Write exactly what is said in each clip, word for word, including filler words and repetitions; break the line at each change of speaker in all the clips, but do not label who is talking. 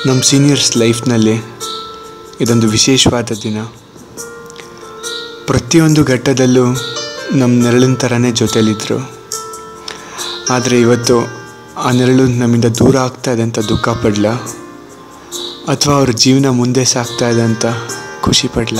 ನಮ್ಮ ಸೀನಿಯರ್ಸ್ ಲೈಫ್ನಲ್ಲಿ ಇದೊಂದು ವಿಶೇಷವಾದ ದಿನ. ಪ್ರತಿಯೊಂದು ಘಟ್ಟದಲ್ಲೂ ನಮ್ಮ ನೆರಳಿನ ಥರನೇ ಜೊತೆಯಲ್ಲಿದ್ದರು. ಆದರೆ ಇವತ್ತು ಆ ನೆರಳು ನಮ್ಮಿಂದ ದೂರ ಆಗ್ತಾ ಇದೆ ಅಂತ ದುಃಖ ಪಡಲ, ಅಥವಾ ಅವ್ರ ಜೀವನ ಮುಂದೆ ಸಾಗ್ತಾ ಇದೆ ಅಂತ ಖುಷಿ ಪಡಲ.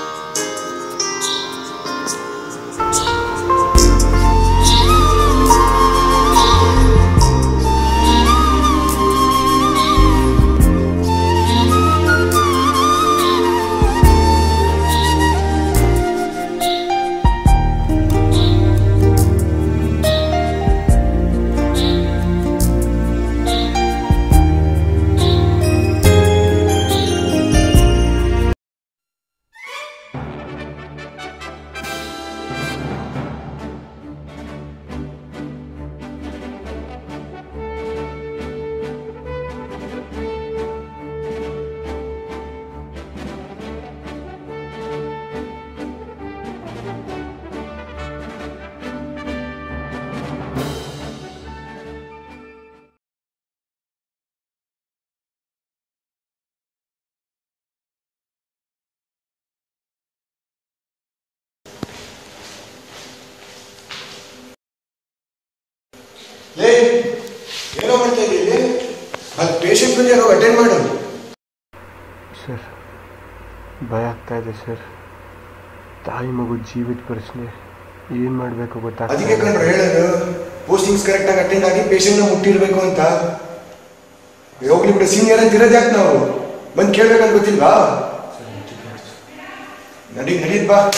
ಲೇ, ಏನೋ ಮಾಡ್ತಾ ಇದ್ದೀವಿ? ಅದು ಪೇಷಂಟ್ ಬಂದಿರೋ ಅಟೆಂಡ್ ಮಾಡು.
ಸರ್, ಭಯ ಆಗ್ತಾ ಇದೆ ಸರ್. ತಾಯಿ ಮಗು ಜೀವಿತ ಪ್ರಶ್ನೆ, ಏನು ಮಾಡಬೇಕು ಗೊತ್ತಾಗ್ತದೆ.
ಅದಕ್ಕೆ ಕಂಡ್ರೆ ಹೇಳೋದು, ಪೋಸ್ಟಿಂಗ್ಸ್ ಕರೆಕ್ಟಾಗಿ ಅಟೆಂಡ್ ಆಗಿ ಪೇಷಂಟ್ನ ಮುಟ್ಟಿರ್ಬೇಕು ಅಂತ. ಹೋಗ್ಲಿ ಬಿಡು, ಸೀನಿಯರ್ ಅಂತ ಇರೋದು ಯಾಕೆ ನಾವು ಬಂದು ಕೇಳ್ಬೇಕಂತ ಗೊತ್ತಿಲ್ವಾ? ನಡಿ ನಡೀದ್ ಬಾ.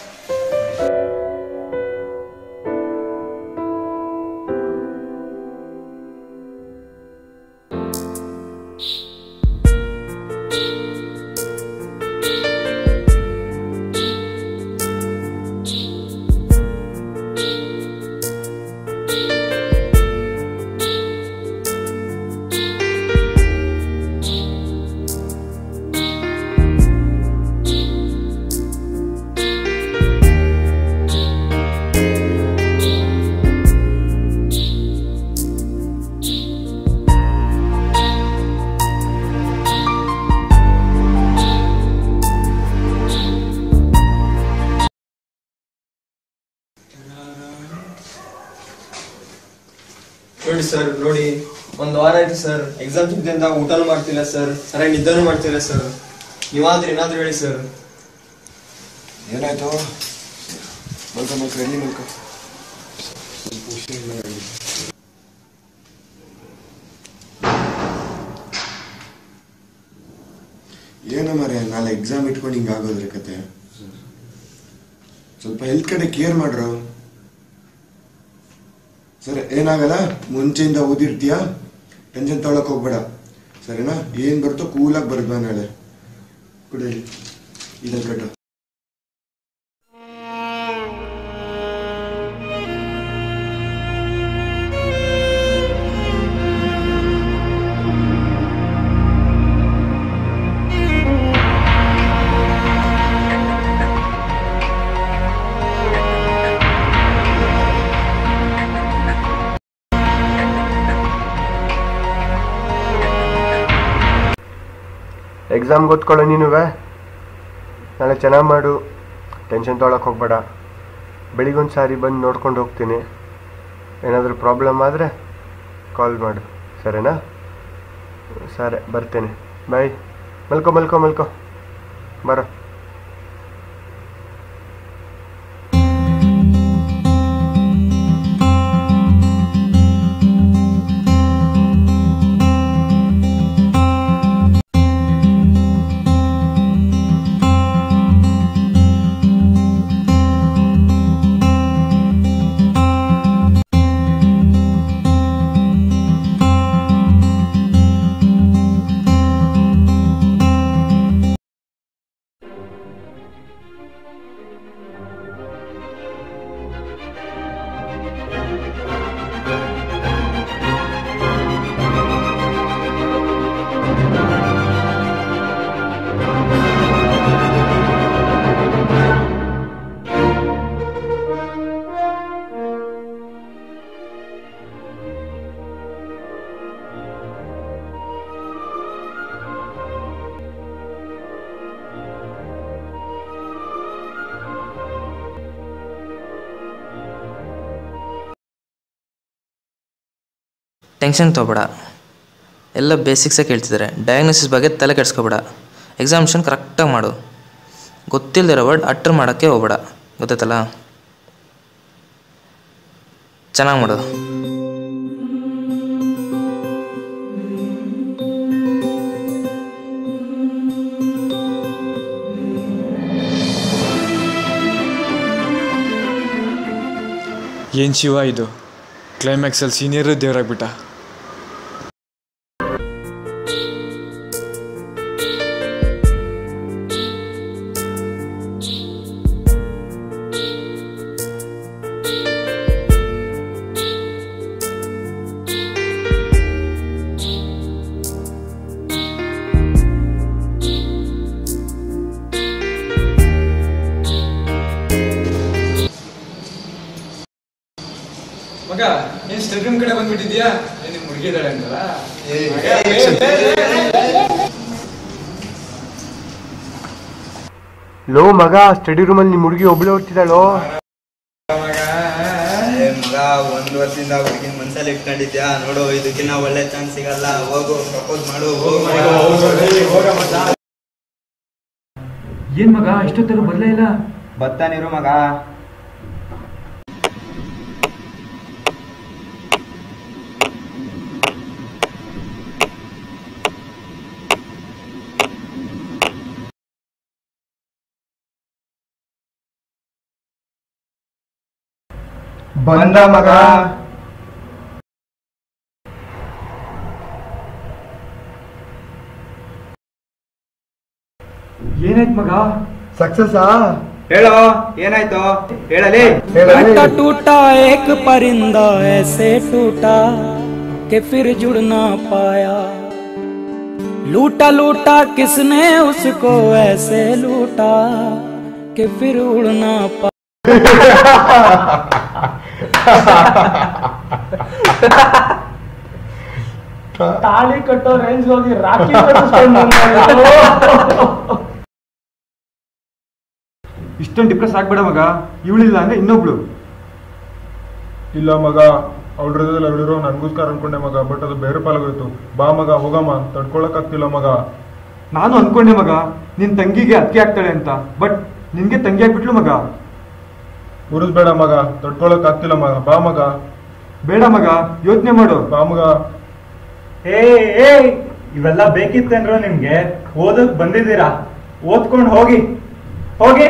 ನೋಡಿ ಸರ್, ನೋಡಿ ಒಂದು ವಾರ ಆಯ್ತು ಸರ್. ಎಕ್ಸಾಮ್ ಚಿಂತೆಯಿಂದ ಊಟನೂ ಮಾಡ್ತಿಲ್ಲ ಸರ್, ಸರಿಯಾಗಿ ನಿದ್ದೆನೂ ಮಾಡ್ತಿಲ್ಲ ಸರ್. ನೀವಾದ್ರೆ ಏನಾದ್ರು ಹೇಳಿ ಸರ್.
ಏನಾಯ್ತು? ಮಲ್ಕ ಮಲ್ಕ ಎಲ್ಲಿ ಮಲ್ಕ. ಏನೋ ಮರೆ, ನಾಳೆ ಎಕ್ಸಾಮ್ ಇಟ್ಕೊಂಡು ಹಿಂಗೆ ಆಗೋದ್ರಿ ಕತೆ. ಸ್ವಲ್ಪ ಹೆಲ್ತ್ ಕಡೆ ಕೇರ್ ಮಾಡ್ರು. ಸರಿ, ಏನಾಗಲ್ಲ, ಮುಂಚೆಯಿಂದ ಓದಿರ್ತೀಯಾ, ಟೆನ್ಷನ್ ತೊಗೊಳಕ್ ಹೋಗ್ಬೇಡ, ಸರಿನಾ? ಏನ್ ಬರ್ತೋ ಕೂಲಾಗಿ ಬರ್ಬಾ ನಾಳೆ. ಕುಡಿ ಇದಲ್ಲಿ ಕಟ್ಟು.
ಎಕ್ಸಾಮ್ಗೆ ಓದ್ಕೊಳ್ಳೋ ನೀನುವೆ. ನಾಳೆ ಚೆನ್ನಾಗಿ ಮಾಡು, ಟೆನ್ಷನ್ ತೊಗೊಳಕ್ಕೆ ಹೋಗ್ಬೇಡ. ಬೆಳಿಗೊಂದು ಸಾರಿ ಬಂದು ನೋಡ್ಕೊಂಡು ಹೋಗ್ತೀನಿ. ಏನಾದರೂ ಪ್ರಾಬ್ಲಮ್ ಆದರೆ ಕಾಲ್ ಮಾಡು, ಸರಿನಾ? ಸರಿ, ಬರ್ತೇನೆ. ಬಾಯ್. ಮಲ್ಕೊ ಮಲ್ಕೊ ಮಲ್ಕೊ ಬರೋ.
ಟೆನ್ಷನ್ ತೊಗೋಬೇಡ, ಎಲ್ಲ ಬೇಸಿಕ್ಸೇ ಕೇಳ್ತಿದ್ದಾರೆ. ಡಯಾಗ್ನೋಸಿಸ್ ಬಗ್ಗೆ ತಲೆ ಕೆಡಿಸ್ಕೋಬೇಡ. ಎಕ್ಸಾಮಿನೇಷನ್ ಕರೆಕ್ಟಾಗಿ ಮಾಡು. ಗೊತ್ತಿಲ್ಲದಿರೋ ವರ್ಡ್ ಅಟ್ರ್ ಮಾಡೋಕ್ಕೆ ಹೋಗ್ಬೇಡ, ಗೊತ್ತಾಯ್ತಲ್ಲ? ಚೆನ್ನಾಗಿ ಮಾಡು.
ಏನು ಶಿವ ಇದು, ಕ್ಲೈಮ್ಯಾಕ್ಸಲ್ಲಿ ಸೀನಿಯರ್ ದೇವರಾಗ್ಬಿಟ್ಟ. ಮಗ ಏನ್ ಸ್ಟಡಿ ರೂಮ್ ಕಡೆ ಬಂದ್ಬಿಟ್ಟಿದ್ಯಾ? ನಿಮ್ ಹುಡುಗಿ ಇದ್ದಾಳೆ ಅಂತಲ್ಲ?
ಲೋ ಮಗ, ಸ್ಟಡಿ ರೂಮಲ್ಲಿ ನಿಮ್ ಹುಡುಗಿ ಒಬ್ಳೆ ಓದ್ತಿದ್ದಾಳೋ?
ಮಗ ಒಂದ್ ವರ್ಷದಿಂದ ಹುಡುಗಿನ ಮನ್ಸಲ್ಲಿ ಇಟ್ಕೊಂಡಿದ್ಯಾ ನೋಡು, ಇದಕ್ಕಿನ್ನ ಒಳ್ಳೆ ಚಾನ್ಸ್ ಸಿಗಲ್ಲ. ಹೋಗು ಪ್ರಪೋಸ್ ಮಾಡು.
ಏನ್ ಮಗ ಇಷ್ಟೊತ್ತರೂ ಬರ್ಲೇ ಇಲ್ಲ?
ಬತ್ತಾನಿರು ಮಗ.
ಬಂದ ಮಗ.
ಏನಾಯ್ತು ಮಗ?
ಸಕ್ಸಸ್ ಆ?
ಹೇಳೋ ಏನಾಯ್ತು ಹೇಳಲಿ.
टूटा एक परिंदा ऐसे टूटा कि फिर जुड़ ना पाया, लूटा लूटा किसने उसको ऐसे लूटा कि फिर उड़ ना पाया.
ತಾಳಿ ಕಟ್ಟೋ ರೇಂಜ್ ಹೋಗಿ ರಾಕಿ
ಇಷ್ಟೊಂದು ಡಿಪ್ರೆಸ್ ಆಗ್ಬೇಡ ಮಗ. ಇವಳಿಲ್ಲ ಅಂದ್ರೆ ಇನ್ನೊಬ್ಳು.
ಇಲ್ಲ ಮಗ, ಅವಳ ಹೃದಯದಲ್ಲಿ ಅವಳಿರೋ ನನ್ಗೋಸ್ಕರ ಅನ್ಕೊಂಡೆ ಮಗ, ಬಟ್ ಅದು ಬೇರೆ ಪಾಲಾಗೋಯ್ತು. ಬಾ ಮಗ ಹೋಗಮ್ಮ, ತಡ್ಕೊಳಕ್ ಆಗ್ತಿಲ್ಲ ಮಗ.
ನಾನು ಅನ್ಕೊಂಡೆ ಮಗ ನಿನ್ ತಂಗಿಗೆ ಅತ್ತಿಗೆ ಆಗ್ತಾಳೆ ಅಂತ, ಬಟ್ ನಿನ್ಗೆ ತಂಗಿ ಆಗ್ಬಿಟ್ಲು ಮಗ.
ಉರಿಸ್ಬೇಡ ಮಗ, ತಡ್ಕೊಳಕ್ ಆಗ್ತಿಲ್ಲ ಮಗ. ಬಾ ಮಗ.
ಬೇಡ ಮಗ, ಯೋಚನೆ ಮಾಡು.
ಬಾ ಮಗ.
ಏ ಏ ಇವೆಲ್ಲ ಬೇಕಿತ್ತೇನ್ರೋ ನಿಮ್ಗೆ? ಓದಕ್ ಬಂದಿದ್ದೀರಾ, ಓದ್ಕೊಂಡು ಹೋಗಿ ಹೋಗಿ.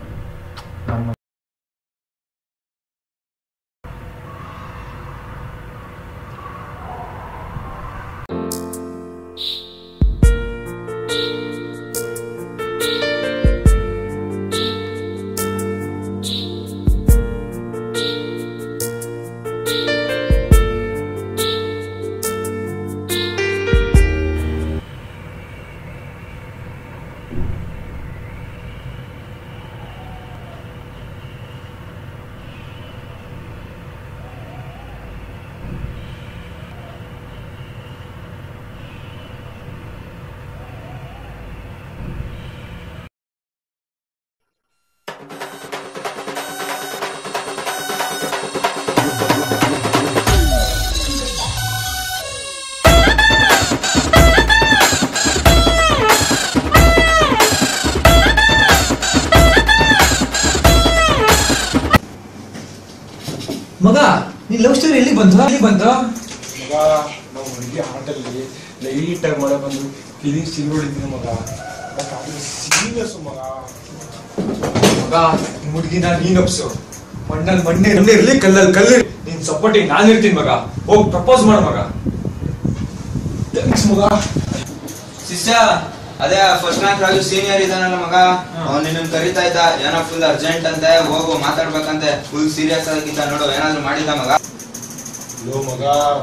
ಮಗ ನಿನ್ ಲವ್ ಸ್ಟೋರಿ ಎಲ್ಲಿ ಬಂತು ಎಲ್ಲಿ ಬಂತು
ಮಗ? ನಾವು ಹುಡುಗಿ ಹಾಟಲ್ಲಿ ಲೈಟ್ ಆಗಿ ಮಳೆ ಬಂದು ಫೀಲಿಂಗ್ಸ್ ತಿಂಗಳಿದ್ದೀನಿ ಮಗ. ಸೀರಿಯಸ್ ಮಗ.
ಮಗ ಹುಡುಗಿನ ನೀನ್ ಒಪ್ಸು. ಮಣ್ಣಲ್ಲಿ ಮಣ್ಣೆ ನಮ್ದೇ ಇರ್ಲಿ, ಕಲ್ಲಲ್ಲಿ ಕಲ್ಲಿ, ನೀನ್ ಸಪೋರ್ಟಿಂಗ್ ನಾನು ಇರ್ತೀನಿ ಮಗ. ಹೋಗ್ ಪ್ರಪೋಸ್ ಮಾಡು ಮಗ. ಥ್ಯಾಂಕ್ಸ್ ಮಗ.
ಶಿಷ್ಯ ಅದೇ ಫಸ್ಟ್ ರ್ಯಾಂಕ್ ರಾಜು ಸೀನಿಯರ್ ಇದಾನಲ್ಲ ಮಗ, ಅವ್ನು ನಿನ್ನ ಕರಿತಾ ಇದ್ದ. ಏನೋ ಫುಲ್ ಅರ್ಜೆಂಟ್ ಅಂತೆ, ಹೋಗು ಮಾತಾಡ್ಬೇಕಂತೆ. ಫುಲ್ ಸೀರಿಯಸ್ ಆಗಿದ್ದ ನೋಡು, ಏನಾದ್ರು ಮಾಡಿದ ಮಗ?
ಲೋ ಮಗ.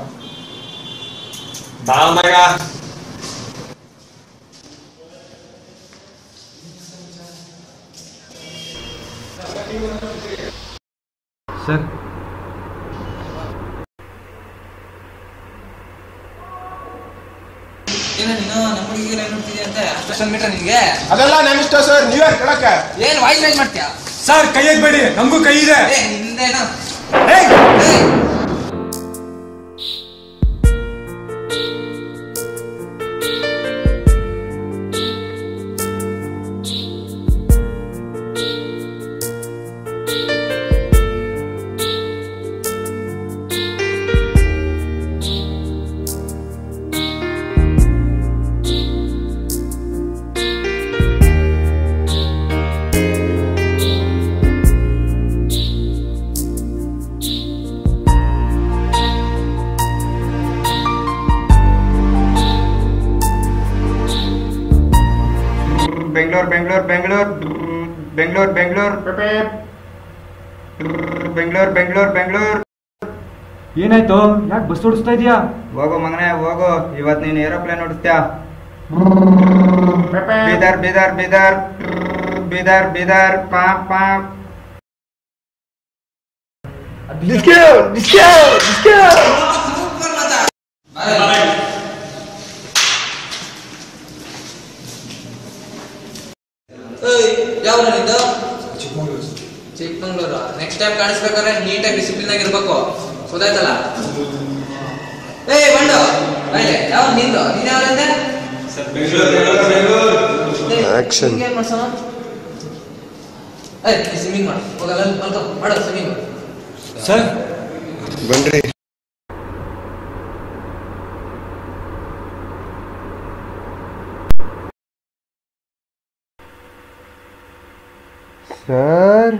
ಬಾ ಮಗ. ಸರ್
ಅದೆಲ್ಲ ನನ್ನ ಇಷ್ಟ ಸರ್, ನೀವೇ ಕೇಳಕ್ಕೆ.
ಏನು ವಾಯ್ಸ್ ರೈಸ್ ಮಾಡ್ತೀಯಾ?
ಸರ್ ಕೈ ಎತ್ಬೇಡಿ, ನಮಗೂ ಕೈ ಇದೆ.
ನಿಂದೇನೋ
ಬೆಂಗಳೂರು ಬೆಂಗಳೂರು ಬೆಂಗಳೂರು ಬೆಂಗಳೂರು ಬೆಂಗಳೂರು ಬೆಂಗಳೂರು ಬೆಂಗಳೂರು.
ಏನಾಯ್ತು? ಯಾಕೆ ಬಸ್ ಓಡಿಸ್ತಾ ಇದೀಯಾ?
ಹೋಗು ಮಗನೇ ಹೋಗು, ಇವತ್ತು ನೀನು ಏರೋಪ್ಲೇನ್ ಓಡಿಸ್ತೀಯ. ಬೀದರ್ ಬೀದರ್ ಬೀದರ್ ಬೀದರ್ ಬೀದರ್ ಪಾ ಪಾ.
ಯಾವ ನಿಂದು? ಚಿಕ್ಕಮಂಗ್ಳೂರು. ನೆಕ್ಸ್ಟ್ ಟೈಮ್ ಕಾಣಿಸ್ಬೇಕಾದ್ರೆ ನೀಟಾಗಿ ಡಿಸಿಪ್ಲಿನ್ ಆಗಿರ್ಬೇಕು, ಗೊತ್ತಾಯ್ತಲ್ಲ? ಏಯ್ ಬಂಡು ಬಾಯ್ಲೆ, ಯಾವ ನಿಂದು? ನೀನ್ ಯಾವ್ದಂದೆ?
ಆಕ್ಷನ್.
ಏನ್ ಮಾಡ್ಸೋಣ? ಏಯ್ ಸ್ವಿಮ್ಮಿಂಗ್ ಮಾಡು, ಹೋಗಲ್ಲ ಮಲ್ಕೊ ಮಾಡು ಸ್ವಿಮ್ಮಿಂಗ್.
ಸರ್
ಬನ್ರಿ.
ಸರ್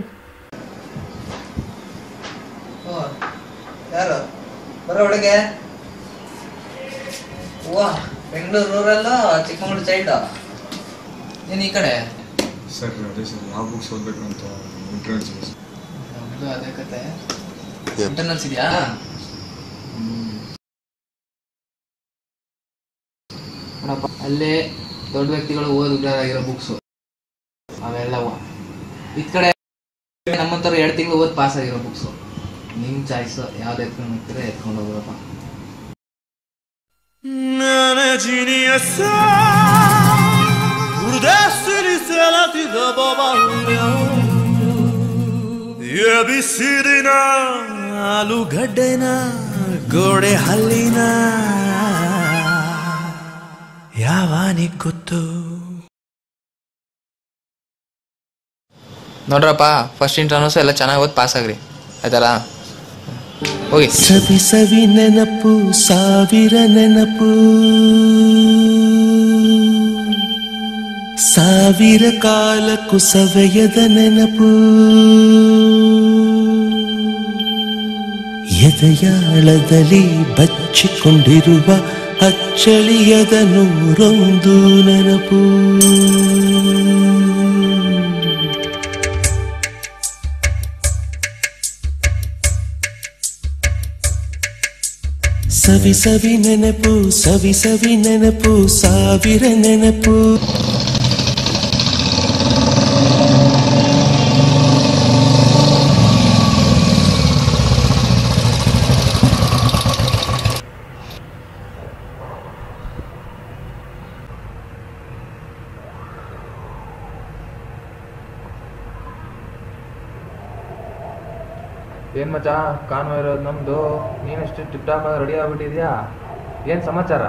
ಯಾರು ಬರೋ ಒಳಗೆ? ವಾ, ಬೆಂಗಳೂರು ರೂರಲ್ಲ, ಚಿಕ್ಕಮಂಗ್ಳೂರು ಚೈಲ್ಡ್. ನೀನು ಈ ಕಡೆ?
ಸರ್ ಅದೇ ಸರ್, ಯಾವ ಬುಕ್ಸ್ ಓದಬೇಕು ಅಂತ ಇಂಟ್ರೆನ್ಸ್ ಇದೆ ಸರ್.
ನಮ್ದು ಅದೇ ಕತೆ. ಇಂಟರ್ನಲ್ಸ್ ಇದೆಯಾ? ನೋಡಪ್ಪ, ಅಲ್ಲೇ ದೊಡ್ಡ ವ್ಯಕ್ತಿಗಳು ಓದಿ ಉಗ್ರಾಗಿರೋ ಬುಕ್ಸು ಅವೆಲ್ಲವ. ಇದ್ ಕಡೆ ನಮ್ಮಂತರ ಎರಡು ತಿಂಗಳು ಓದಿ ಪಾಸ್ ಆಗಿರೋ ಬುಕ್ಸು. ನಿಮ್ ಚಾಯ್ಸ್, ಯಾವ್ದು ಎತ್ಕೊಂಡು ಹೋಗ್ತೀರಾ ಎತ್ಕೊಂಡು ಹೋಗ್ರಪ್ಪ.
ಬಿಸಿರಿನ ಆಲೂಗಡ್ಡೆನ ಗೋಡೆ ಹಲ್ಲಿನ ಯಾವಾನಿಗ್ ಗೊತ್ತು.
ನೋಡ್ರಪ್ಪ, ಫಸ್ಟ್ ಇಂಟರ್ನಲ್ಸು ಎಲ್ಲ ಚೆನ್ನಾಗಿ ಓದಿ ಪಾಸ್ ಆಗ್ರಿ, ಆಯ್ತಲ್ಲ? ಹೋಗಿ.
ಸವಿ ಸವಿ ನೆನಪು, ಸಾವಿರ ನೆನಪು, ಸಾವಿರ ಕಾಲಕ್ಕೂ ಸವೆಯದ ನೆನಪು, ಎದೆಯಾಳದಲ್ಲಿ ಬಚ್ಚಿಕೊಂಡಿರುವ ಅಚ್ಚಳಿಯದ ನೂರೊಂದು ನೆನಪು. ಸವಿ ಸವಿ ನೆನಪು, ಸವಿ ಸವಿ ನೆನಪು, ಸಾವಿರ ನೆನಪು.
ಏನ್ ಮಚ್ಚ, ಕಾನ್ವ ಇರೋದು ನಮ್ದು, ನೀನೆಷ್ಟು ಟಿಪ್ ಟಾಪ್ ರೆಡಿ ಆಗ್ಬಿಟ್ಟಿದ್ಯಾ? ಏನ್ ಸಮಾಚಾರ?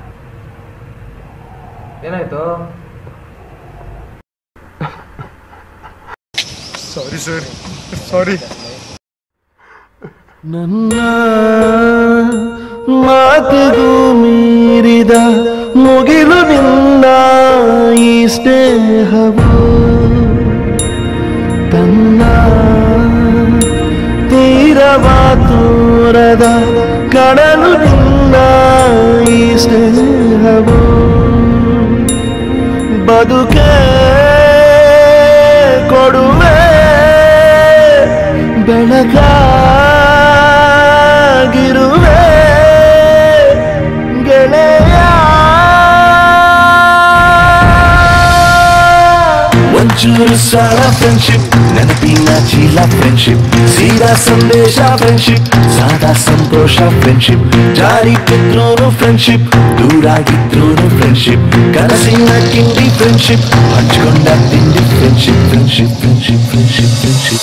ಏನಾಯ್ತು?
Sorry sir, sorry.
ನನ್ನ ಮಾತಿಗೂ ಮೀರಿದ ಮುಗಿಲು ನಿನ್ನ ಈ ಸ್ನೇಹವು ತನ್ನ ತೀರವ ತೋರದ ಕಡಲು ನಿನ್ನ ಈ ಸ್ನೇಹವು ಬದುಕೆ ಕೊಡುವೆ ಬೆಳಕಾಗಿರುವೆ ಗೆಳೆಯ. ಒಂಚೂರು ಸಾಲ ಫ್ರೆಂಡ್ಶಿಪ್, ನೆನಪಿನ ಚೀಲ ಫ್ರೆಂಡ್ಶಿಪ್, ಸೀದಾ ಸಂದೇಶ ಫ್ರೆಂಡ್ಶಿಪ್, ಸಾದಾ ಸಂತೋಷ ಫ್ರೆಂಡ್ಶಿಪ್, ಜಾರಿ ಬಿದ್ರೂ ಫ್ರೆಂಡ್ಶಿಪ್, ದೂರಾಗಿದ್ರೂ ಫ್ರೆಂಡ್ಶಿಪ್, ಕನಸಿನ ಕಿಂಡಿ ಫ್ರೆಂಡ್ಶಿಪ್, ಹಂಚ್ಕೊಂಡ ತಿಂಡಿ friendship friendship friendship friendship friendship.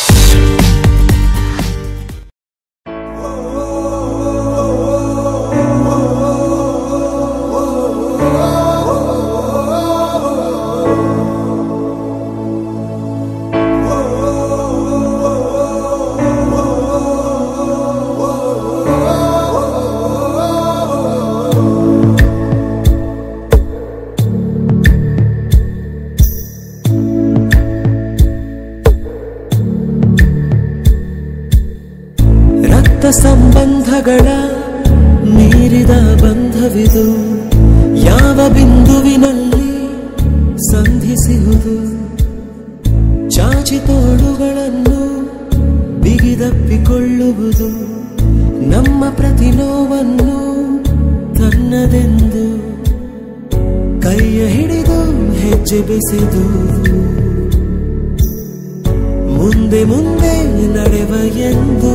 ಸಂಬಂಧಗಳ ಮೀರಿದ ಬಂಧವಿದು ಯಾವ ಬಿಂದುವಿನಲ್ಲಿ ಸಂಧಿಸುವುದು. ಚಾಚಿ ತೋಳುಗಳನ್ನು ಬಿಗಿದಪ್ಪಿಕೊಳ್ಳುವುದು ನಮ್ಮ ಪ್ರತಿ ನೋವನ್ನು ತನ್ನದೆಂದು ಕೈಯ ಹಿಡಿದು ಹೆಜ್ಜೆ ಬೆಸೆದು ಮುಂದೆ ಮುಂದೆ ನಡೆವ ಎಂದು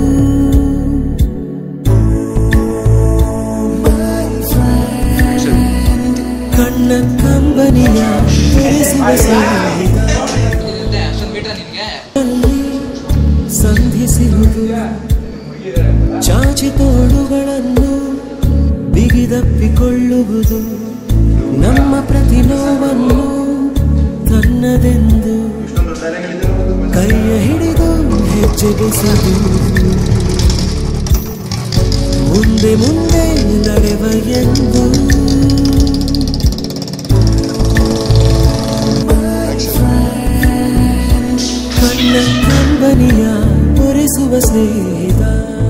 ಕಣ್ಣ ಕಂಬನಿಯ ಸಂಧಿಸಿರುವುದು ಚಾಚಿ ತೋಳುಗಳನ್ನು ಬಿಗಿದಪ್ಪಿಕೊಳ್ಳುವುದು ನಮ್ಮ ಪ್ರತಿ ನೋವನ್ನು ತನ್ನದೆಂದು ಕೈಯ ಹಿಡಿದು ಹೆಜ್ಜೆ ಬೆಸೆದು ಮುಂದೆ ಮುಂದೆ ನಡೆವ ಎಂದು ಕಣ್ಣ ಕಂಬನಿಯ ಪೊರೆಸುವ ಸ್ನೇಹಿತ